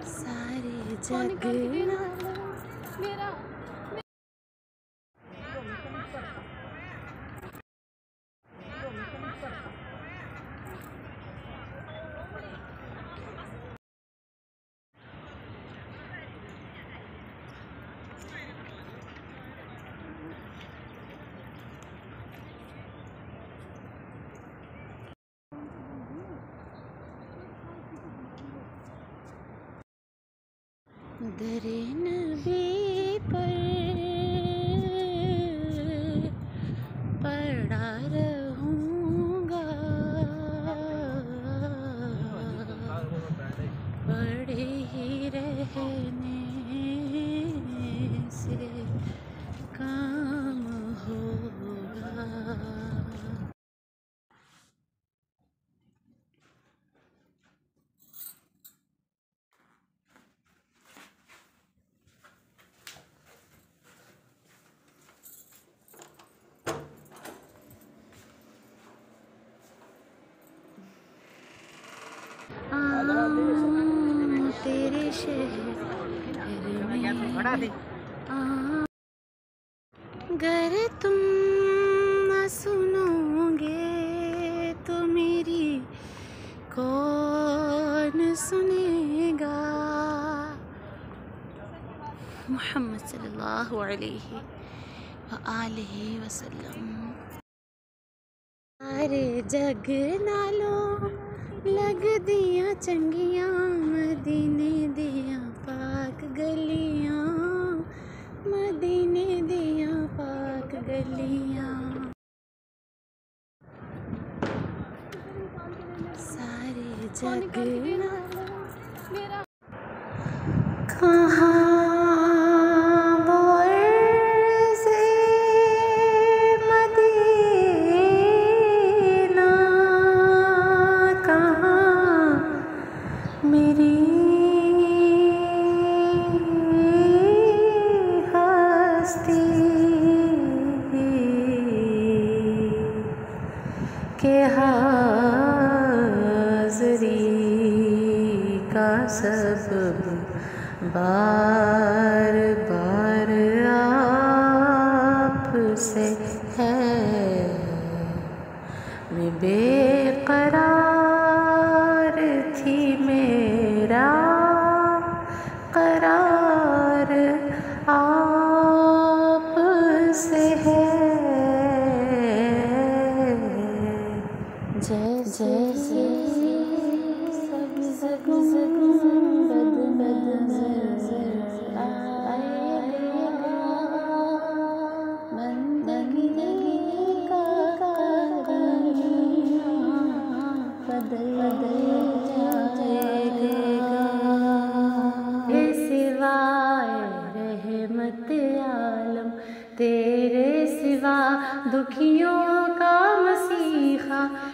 सारे जग मेरा दरे नबी पर पड़ा रहूँगा, पड़े ही रहने से काम होगा। तेरे शहर में गर तुम न सुनोगे तो मेरी कौन सुनेगा। मुहम्मद सल्लल्लाहु अलैहि व आलिहि वसल्लम। सारे जग नालों लग दिया चंगियां, मदीने दिया पाक गलियां, मदीने दिया पाक गलियां। सारे जग कहाँ मेरी हस्ती के हाज़री का सबब बार बार आपसे है। मैं बेकरार थी, मेरा करार आपसे है। जैसे सब्ज़ गुंबद नज़र आएगा, बंदगी का बदल जाएगा। हे सिवाय रहमत आलम, तेरे सिवा दुखियों का मसीहा